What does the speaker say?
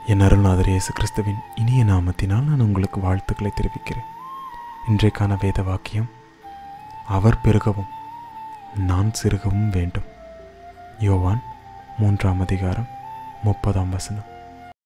என் அருள்நாதர் இயேசு கிறிஸ்துவின் இனிய நாமத்தினால் நான் உங்களுக்கு வாழ்த்துக்களை தெரிவிக்கிறேன். இன்றைக்கான வேத வாக்கியம், அவர் பெருகவும் நான் சிறுகவும் வேண்டும். யோவான் 3 அதிகாரம் 30 வசனம்.